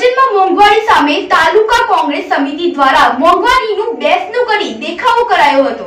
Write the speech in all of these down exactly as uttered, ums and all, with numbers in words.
કરજણમાં મોંઘવારી સામે તાલુકા કોંગ્રેસ સમિતિ દ્વારા મોંઘવારીનું બેસણું કરી દેખાવો કરાયો હતો।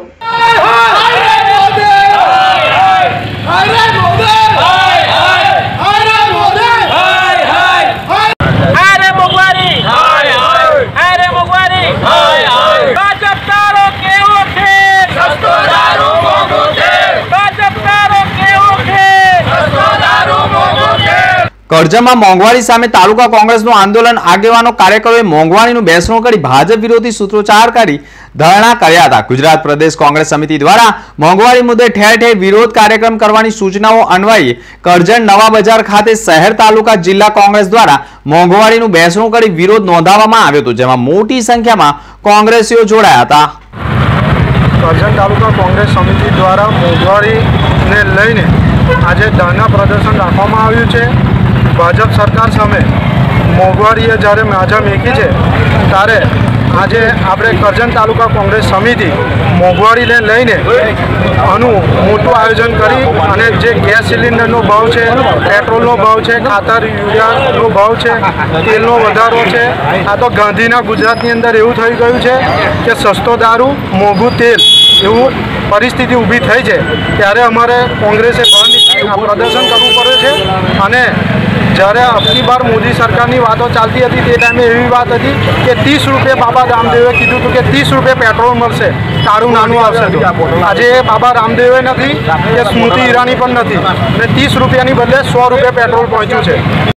કરજણમાં મોંઘવારી સામે તાલુકા કોંગ્રેસનું આંદોલન આગેવાનો કાર્યકરોએ મોંઘવારીનું બેસણું કરી ભાજપ વિરોધી સૂત્રોચ્ચાર કરી ધરણા કર્યા હતા। ગુજરાત પ્રદેશ કોંગ્રેસ સમિતિ દ્વારા મોંઘવારી મુદ્દે ઠેર ઠેર વિરોધ કાર્યક્રમ કરવાની સૂચનાઓ અન્વયે કરજણ નવા બજાર ખાતે શહેર તાલુકા જિલ્લા કોંગ્રેસ દ્વારા મોંઘવારીનું બેસણું કરી વિરોધ નોંધાવવામાં આવ્યો હતો, જેમાં મોટી સંખ્યામાં કોંગ્રેસીઓ જોડાયા હતા। કરજણ તાલુકા કોંગ્રેસ સમિતિ દ્વારા મોંઘવારીને લઈને આજે ધરણા પ્રદર્શન રાખવામાં આવ્યું છે। ભાજપ સરકાર સામે મોંઘવારીએ જ્યારે માજા મેકી છે ત્યારે આજે આપણે કરજણ તાલુકા કોંગ્રેસ સમિતિ મોંઘવારીને લઈને આનું મોટું આયોજન કરી અને જે ગેસ સિલિન્ડરનો ભાવ છે, પેટ્રોલનો ભાવ છે, ખાતર યુરિયાનો ભાવ છે, તેલનો વધારો છે, આ તો ગાંધીના ગુજરાતની અંદર એવું થઈ ગયું છે કે સસ્તો દારૂ મોંઘું તેલ એવું પરિસ્થિતિ ઊભી થઈ છે। ત્યારે અમારે કોંગ્રેસે બહાર નીકળી આ પ્રદર્શન કરવું પડે છે। અને જ્યારે અબકી બાર મોદી સરકારની વાતો ચાલતી હતી તે ટાઈમે એવી વાત હતી કે ત્રીસ રૂપિયા બાબા રામદેવે કીધું હતું કે ત્રીસ રૂપિયા પેટ્રોલ મળશે, તારું નાનું આવશે। આજે બાબા રામદેવે નથી કે સ્મૃતિ ઈરાની પણ નથી અને ત્રીસ રૂપિયાની બદલે સો રૂપિયા પેટ્રોલ પહોંચ્યું છે।